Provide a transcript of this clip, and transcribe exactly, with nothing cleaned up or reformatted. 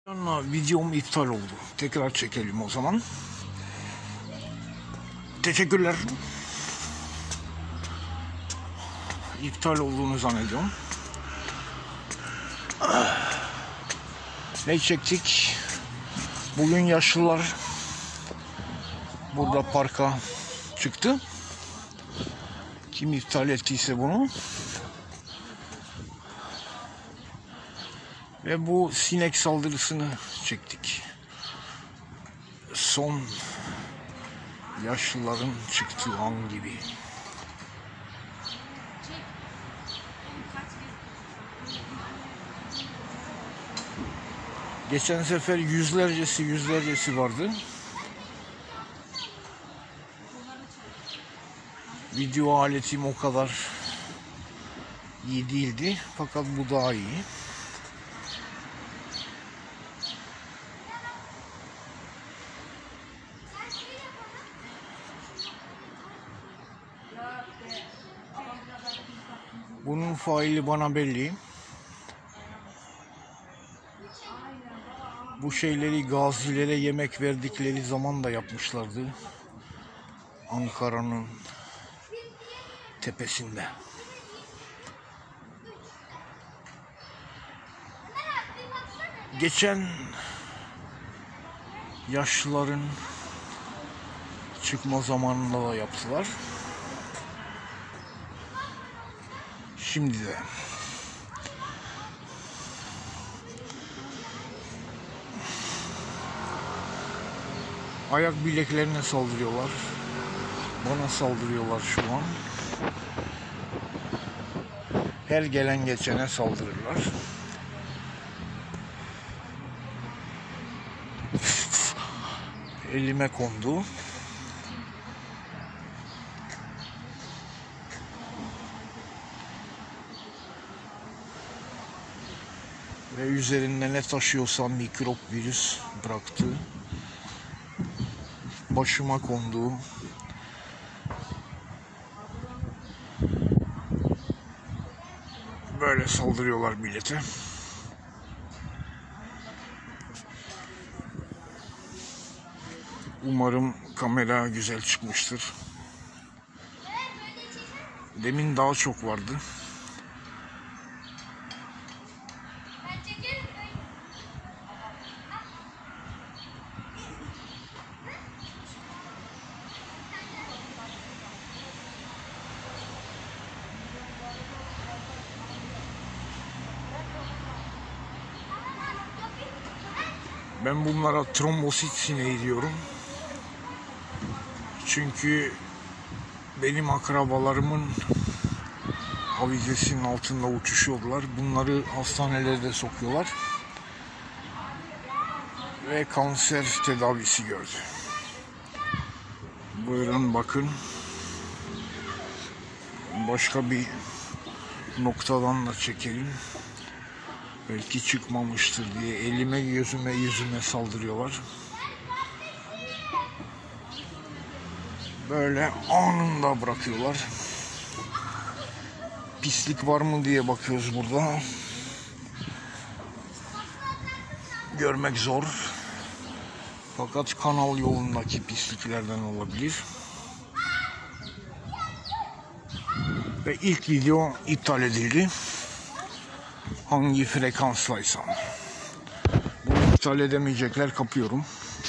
Videom iptal oldu. Tekrar çekelim o zaman. Teşekkürler. İptal olduğunu zannediyorum. Ne çektik? Bugün yaşlılar burada parka çıktı. Kim iptal ettiyse bunu. Ve bu sinek saldırısını çektik. Son yaşlıların çıktığı an gibi. Geçen sefer yüzlercesi yüzlercesi vardı. Video aletim o kadar iyi değildi. Fakat bu daha iyi. Bunun faili bana belli. Bu şeyleri gazilere yemek verdikleri zaman da yapmışlardı. Ankara'nın tepesinde. Geçen yaşlıların çıkma zamanında da yaptılar. Şimdi de. Ayak bileklerine saldırıyorlar. Bana saldırıyorlar şu an. Her gelen geçene saldırırlar. Elime kondu. Ve üzerinde ne taşıyorsa mikrop, virüs bıraktı. Başıma kondu. Böyle saldırıyorlar millete. Umarım kamera güzel çıkmıştır. Demin daha çok vardı. Ben bunlara trombosit sineği diyorum. Çünkü benim akrabalarımın havizesinin altında uçuşuyordular. Bunları hastanelerde sokuyorlar. Ve kanser tedavisi gördü. Buyurun bakın. Başka bir noktadan da çekelim. Belki çıkmamıştır diye elime, gözüme, yüzüme saldırıyorlar. Böyle anında bırakıyorlar. Pislik var mı diye bakıyoruz burada. Görmek zor. Fakat kanal yolundaki pisliklerden olabilir. Ve ilk video iptal edildi. Hangi frekanslaysa. Bunu iptal edemeyecekler, kapıyorum.